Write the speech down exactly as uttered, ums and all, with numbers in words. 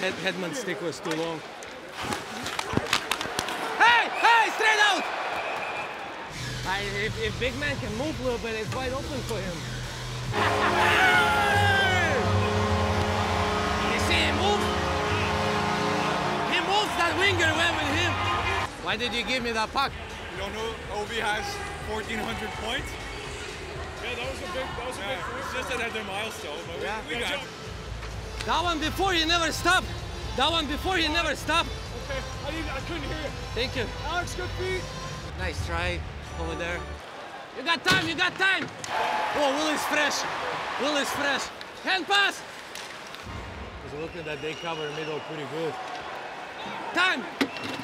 Head, headman stick was too long. Hey! Hey! Straight out! I, if, if big man can move a little bit, it's wide open for him. You see him move? He moves, that winger went with him. Why did you give me that puck? You don't know Ovi has fourteen hundred points? Yeah, that was a big, that was a Yeah, big it's just another milestone, but Yeah. we, we got it. That one before you never stop. That one before you never stop. Okay, I, didn't, I couldn't hear you. Thank you. Alex, good feet. Nice try over there. You got time, you got time. Oh, Will is fresh. Will is fresh. Hand pass. He's looking that they cover middle pretty good. Time.